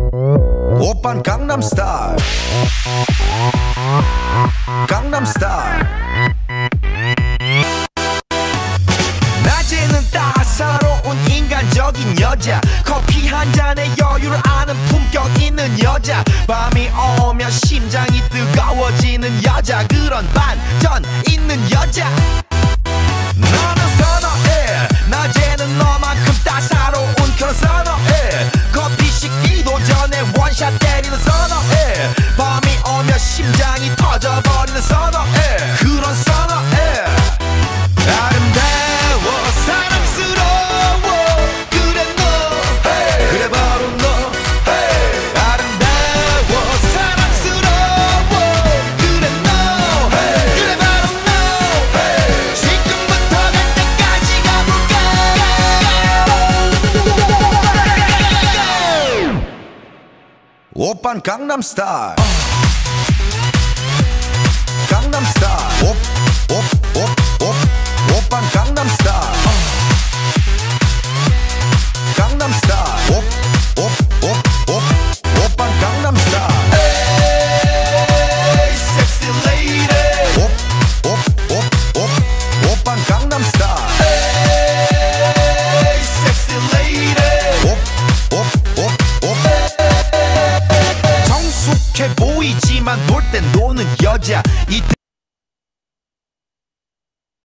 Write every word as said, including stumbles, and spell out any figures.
오빤 강남스타일 강남스타일 낮에는 따사로운 인간적인 여자 커피 한 잔에 여유를 아는 품격 있는 여자 밤이 오면 심장이 뜨거워지는 여자 그런 반전 있는 여자 너는 선어해 낮에는 너만큼 따사로운 그런 선어해 커피 식기도 전에 원샷 때리는 선어해 밤이 오면 심장이 터져버리는 선어해 그런 선어해 아름다워 사랑스러워 그래 너 hey. 그래 바로 너 hey. 아름다워 사랑스러워 그래 너 hey. 그래 바로 너 hey. 지금부터 갈 때까지 가볼까 오빤 강남스타일 강남스타일 옵옵옵